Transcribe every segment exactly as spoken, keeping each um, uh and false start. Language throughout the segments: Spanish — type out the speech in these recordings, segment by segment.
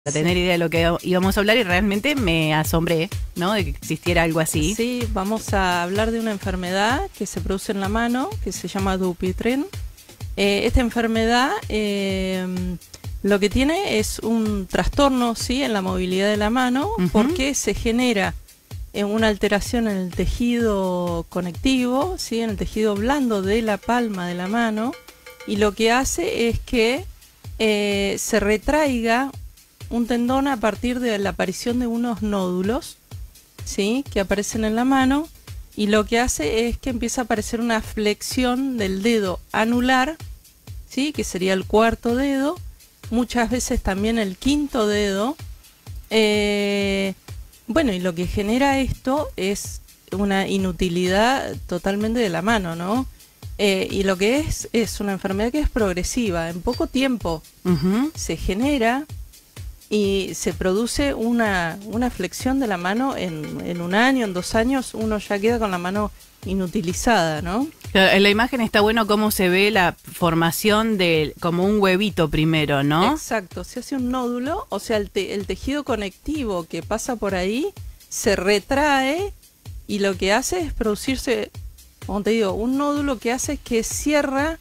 Para tener idea de lo que íbamos a hablar y realmente me asombré, ¿no? De que existiera algo así. Sí, vamos a hablar de una enfermedad que se produce en la mano, que se llama Dupuytren. Eh, esta enfermedad eh, lo que tiene es un trastorno, ¿sí?, en la movilidad de la mano, uh-huh. porque se genera eh, una alteración en el tejido conectivo, ¿sí?, en el tejido blando de la palma de la mano, y lo que hace es que eh, se retraiga un tendón a partir de la aparición de unos nódulos, ¿sí?, que aparecen en la mano, y lo que hace es que empieza a aparecer una flexión del dedo anular, ¿sí?, que sería el cuarto dedo, muchas veces también el quinto dedo. Eh, bueno, y lo que genera esto es una inutilidad totalmente de la mano, ¿no? Eh, y lo que es, es una enfermedad que es progresiva, en poco tiempo uh-huh. se genera y se produce una, una flexión de la mano en, en un año, en dos años, uno ya queda con la mano inutilizada, ¿no? En la imagen está bueno cómo se ve la formación de como un huevito primero, ¿no? Exacto, se hace un nódulo, o sea, el, te, el tejido conectivo que pasa por ahí se retrae y lo que hace es producirse, como te digo, un nódulo que hace que cierra.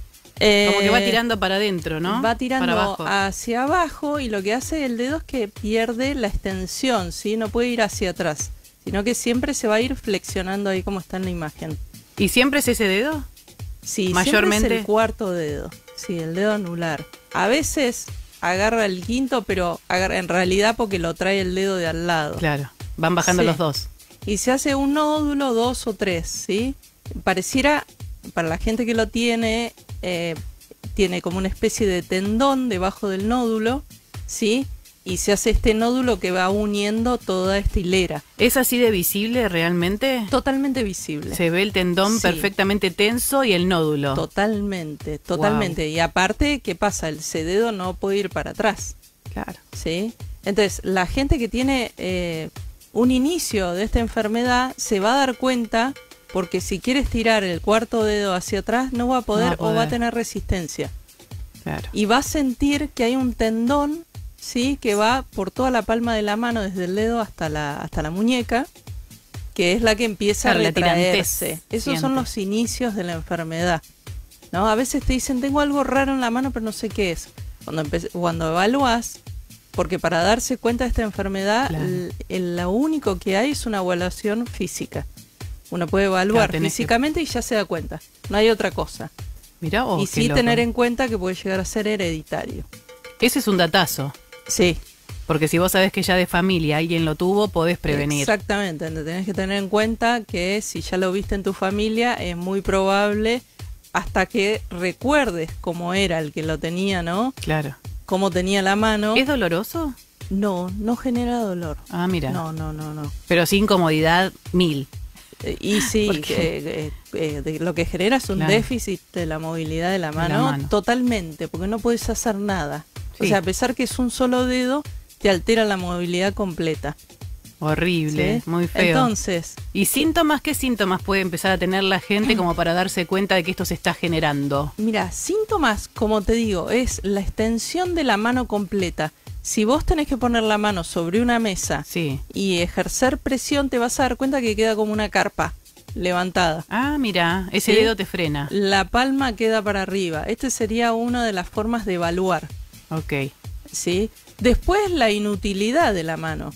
Eh, como que va tirando para adentro, ¿no? Va tirando abajo. hacia abajo y lo que hace el dedo es que pierde la extensión, ¿sí? No puede ir hacia atrás, sino que siempre se va a ir flexionando ahí como está en la imagen. ¿Y siempre es ese dedo? Sí, mayormente siempre es el cuarto dedo, sí, el dedo anular. A veces agarra el quinto, pero agarra, en realidad porque lo trae el dedo de al lado. Claro, van bajando sí. los dos. Y se hace un nódulo, dos o tres, ¿sí? Pareciera, para la gente que lo tiene, eh, tiene como una especie de tendón debajo del nódulo, ¿sí? Y se hace este nódulo que va uniendo toda esta hilera. ¿Es así de visible realmente? Totalmente visible. Se ve el tendón sí. perfectamente tenso y el nódulo. Totalmente, totalmente. Wow. Y aparte, ¿qué pasa? Ese dedo no puede ir para atrás. Claro. ¿Sí? Entonces, la gente que tiene eh, un inicio de esta enfermedad se va a dar cuenta, porque si quiere estirar el cuarto dedo hacia atrás, no va a poder, no va a poder. o va a tener resistencia. Claro. Y va a sentir que hay un tendón, sí, que va por toda la palma de la mano, desde el dedo hasta la, hasta la muñeca, que es la que empieza claro, a retraerse. Esos siente. son los inicios de la enfermedad, ¿no? A veces te dicen, tengo algo raro en la mano, pero no sé qué es. Cuando, cuando evalúas, porque para darse cuenta de esta enfermedad, claro. el, el, lo único que hay es una evaluación física. Uno puede evaluar claro, físicamente que... y ya se da cuenta. No hay otra cosa. Mirá vos, y sí tener en cuenta que puede llegar a ser hereditario. Ese es un datazo. Sí. Porque si vos sabés que ya de familia alguien lo tuvo, podés prevenir. Exactamente, tenés que tener en cuenta que si ya lo viste en tu familia, es muy probable, hasta que recuerdes cómo era el que lo tenía, ¿no? Claro. Cómo tenía la mano. ¿Es doloroso? No, no genera dolor. Ah, mira. No, no, no, no. Pero sí incomodidad mil. Eh, y sí, eh, eh, eh, lo que genera es un claro. déficit de la movilidad de la mano, la mano. totalmente, porque no puedes hacer nada. Sí. O sea, a pesar que es un solo dedo, te altera la movilidad completa. Horrible, ¿sí? Muy feo. Entonces, ¿y síntomas? ¿Qué síntomas puede empezar a tener la gente como para darse cuenta de que esto se está generando? Mira, síntomas, como te digo, es la extensión de la mano completa. Si vos tenés que poner la mano sobre una mesa sí. y ejercer presión, te vas a dar cuenta que queda como una carpa levantada. Ah, mira, ese ¿sí? dedo te frena. La palma queda para arriba. Esta sería una de las formas de evaluar. Ok. ¿Sí? Después la inutilidad de la mano.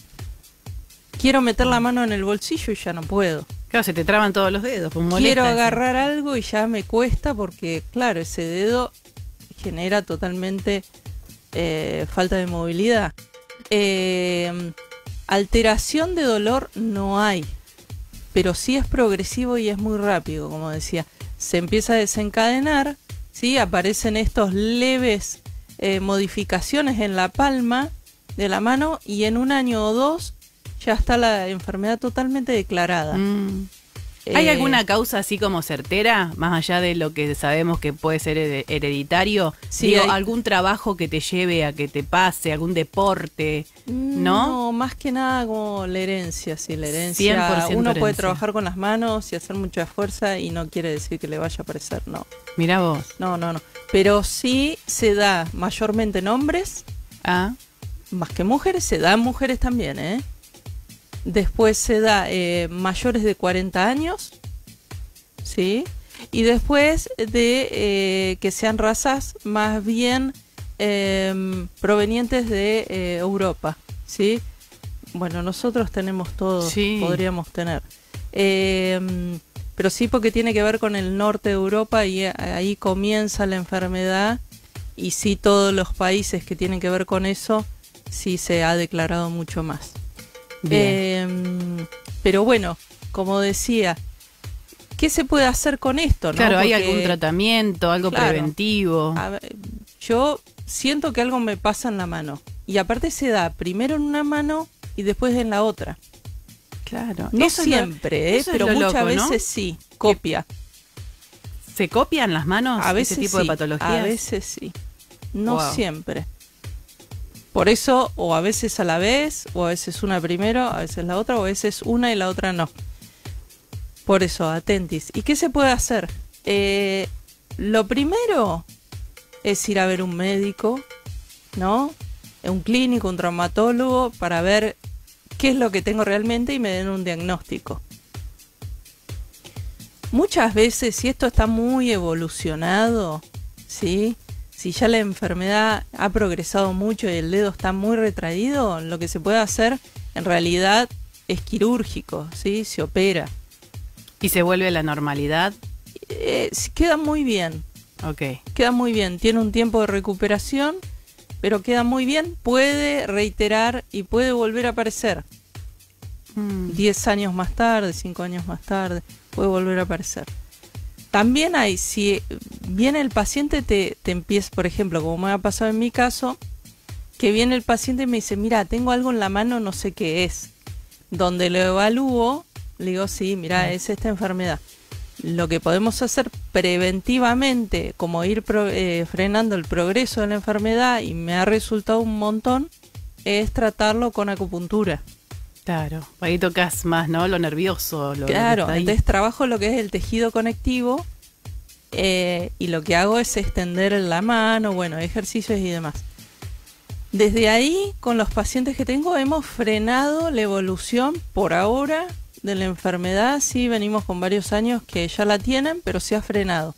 Quiero meter la mano en el bolsillo y ya no puedo. Claro, se te traban todos los dedos. Pues Quiero agarrar algo y ya me cuesta porque, claro, ese dedo genera totalmente eh, falta de movilidad. Eh, alteración de dolor no hay, pero sí es progresivo y es muy rápido, como decía. Se empieza a desencadenar, ¿sí? Aparecen estos leves eh, modificaciones en la palma de la mano y en un año o dos ya está la enfermedad totalmente declarada. Mm. ¿Hay eh, alguna causa así como certera, más allá de lo que sabemos que puede ser hereditario? Sí, Digo, hay... ¿algún trabajo que te lleve a que te pase, algún deporte? ¿No? No, más que nada como la herencia, sí, la herencia. Uno herencia. Puede trabajar con las manos y hacer mucha fuerza y no quiere decir que le vaya a aparecer, no. Mirá vos. No, no, no. Pero sí se da mayormente en hombres. Ah. más que mujeres, se da en mujeres también, ¿eh? Después se da eh, mayores de cuarenta años, ¿sí? Y después de eh, que sean razas más bien eh, provenientes de eh, Europa, ¿sí? Bueno, nosotros tenemos todo, sí. podríamos tener. Eh, pero sí, porque tiene que ver con el norte de Europa y ahí comienza la enfermedad, y sí, todos los países que tienen que ver con eso, sí se ha declarado mucho más. Eh, pero bueno, como decía, ¿qué se puede hacer con esto? ¿no? Claro, Porque, ¿hay algún tratamiento, algo claro, preventivo? A ver, yo siento que algo me pasa en la mano. Y aparte se da primero en una mano y después en la otra. Claro. No eso siempre, es lo, eh, pero muchas loco, veces ¿no? sí, copia. ¿Se copian las manos a veces ese tipo sí, de patologías? A veces sí, no wow. siempre. Por eso, o a veces a la vez, o a veces una primero, a veces la otra, o a veces una y la otra no. Por eso, atentis. ¿Y qué se puede hacer? Eh, lo primero es ir a ver un médico, ¿no? Un clínico, un traumatólogo, para ver qué es lo que tengo realmente y me den un diagnóstico. Muchas veces, si esto está muy evolucionado, ¿sí? Si ya la enfermedad ha progresado mucho y el dedo está muy retraído, lo que se puede hacer en realidad es quirúrgico, ¿sí? Se opera. ¿Y se vuelve a la normalidad? Eh, queda muy bien. Ok. Queda muy bien. Tiene un tiempo de recuperación, pero queda muy bien. Puede reiterar y puede volver a aparecer. Mm. Diez años más tarde, cinco años más tarde, puede volver a aparecer. También hay, si viene el paciente, te, te empieza, por ejemplo, como me ha pasado en mi caso, que viene el paciente y me dice, mira, tengo algo en la mano, no sé qué es. Donde lo evalúo, le digo, sí, mira, es esta enfermedad. Lo que podemos hacer preventivamente, como ir pro, eh, frenando el progreso de la enfermedad, y me ha resultado un montón, es tratarlo con acupuntura. Claro, ahí tocas más, ¿no? Lo nervioso. Lo, claro, lo entonces trabajo lo que es el tejido conectivo eh, y lo que hago es extender la mano, bueno, ejercicios y demás. Desde ahí, con los pacientes que tengo, hemos frenado la evolución por ahora de la enfermedad. Sí, venimos con varios años que ya la tienen, pero se ha frenado.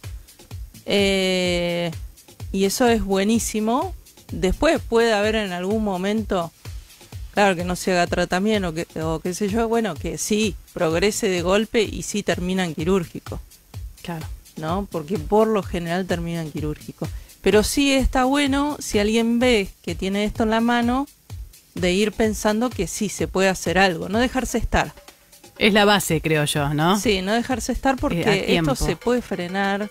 Eh, y eso es buenísimo. Después puede haber en algún momento... Claro, que no se haga tratamiento o, que, o qué sé yo, bueno, que sí progrese de golpe y sí termina en quirúrgico. Claro. ¿No? Porque por lo general termina en quirúrgico. Pero sí está bueno, si alguien ve que tiene esto en la mano, de ir pensando que sí se puede hacer algo, no dejarse estar. Es la base, creo yo, ¿no? Sí, no dejarse estar porque eh, esto se puede frenar,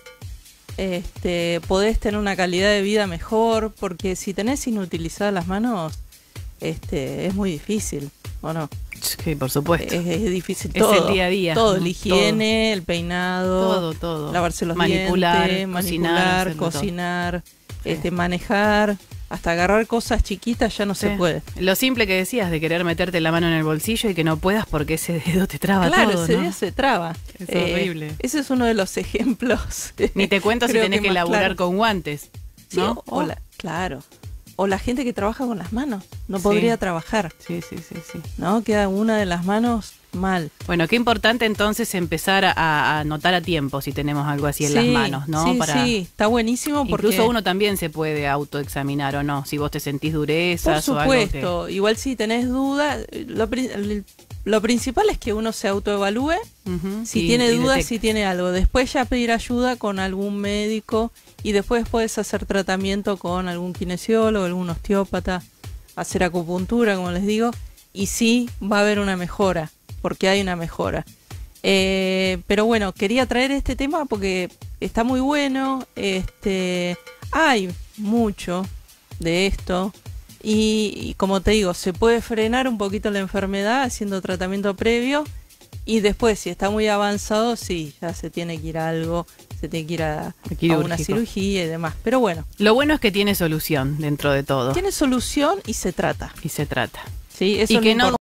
este, podés tener una calidad de vida mejor, porque si tenés inutilizadas las manos... Este, es muy difícil, ¿o no? Sí, por supuesto. Es, es difícil es todo. Es el día a día. Todo, la higiene, todo. El peinado. Todo, todo. Lavarse los manipular, dientes, cocinar, manipular, cocinar, sí. este, manejar. Hasta agarrar cosas chiquitas ya no sí. se puede. Lo simple que decías de querer meterte la mano en el bolsillo y que no puedas porque ese dedo te traba claro, todo, ese ¿no? dedo se traba. Es eh, horrible. Ese es uno de los ejemplos. Ni te cuento si tenés que, que laburar claro. con guantes, ¿no? Sí, o, o la, claro. O la gente que trabaja con las manos, no sí. podría trabajar. Sí, sí, sí, sí. ¿No? Queda una de las manos mal. Bueno, qué importante entonces empezar a, a notar a tiempo si tenemos algo así en sí, las manos, ¿no? Sí, Para... sí, está buenísimo porque... Incluso uno también se puede autoexaminar o no, si vos te sentís durezas o algo. Por supuesto, que... igual si tenés dudas, lo, lo principal es que uno se autoevalúe, uh-huh, si y, tiene y dudas, detecta. Si tiene algo. Después ya pedir ayuda con algún médico y después puedes hacer tratamiento con algún kinesiólogo, algún osteópata, hacer acupuntura, como les digo, y sí va a haber una mejora, porque hay una mejora. Eh, pero bueno, quería traer este tema porque está muy bueno, este, hay mucho de esto y, y como te digo, se puede frenar un poquito la enfermedad haciendo tratamiento previo y después si está muy avanzado, sí, ya se tiene que ir a algo, se tiene que ir a, a una cirugía y demás. Pero bueno. Lo bueno es que tiene solución dentro de todo. Tiene solución y se trata. Y se trata. Sí, eso y que no